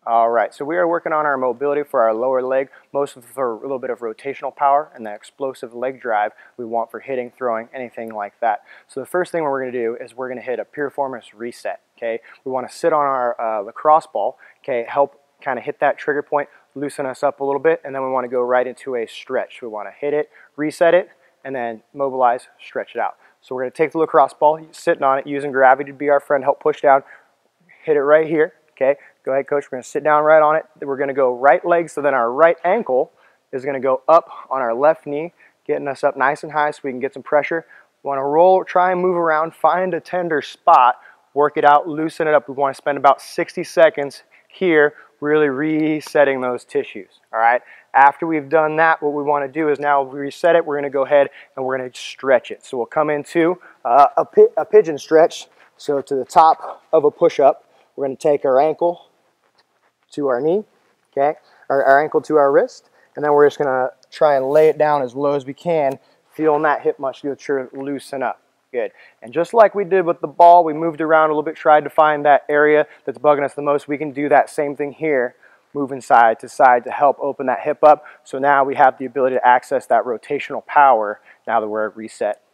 All right, so we are working on our mobility for our lower leg, mostly for a little bit of rotational power and that explosive leg drive we want for hitting, throwing, anything like that. So the first thing we're going to do is we're going to hit a piriformis reset, okay? We want to sit on our lacrosse ball, okay, help kind of hit that trigger point, loosen us up a little bit, and then we want to go right into a stretch. We want to hit it, reset it, and then mobilize, stretch it out. So we're going to take the lacrosse ball, sitting on it, using gravity to be our friend, help push down, hit it right here, okay? Go ahead, coach. We're going to sit down right on it. We're going to go right leg, so then our right ankle is going to go up on our left knee, getting us up nice and high so we can get some pressure. We want to roll, try and move around, find a tender spot, work it out, loosen it up. We want to spend about 60 seconds here really resetting those tissues, all right? After we've done that, what we want to do is now reset it. We're going to go ahead and we're going to stretch it. So we'll come into a pigeon stretch, so to the top of a push-up. We're going to take our ankle to our knee, okay, our ankle to our wrist, and then we're just going to try and lay it down as low as we can, feeling that hip musculature loosen up. Good. And just like we did with the ball, we moved around a little bit, tried to find that area that's bugging us the most. We can do that same thing here, moving side to help open that hip up. So now we have the ability to access that rotational power now that we're reset.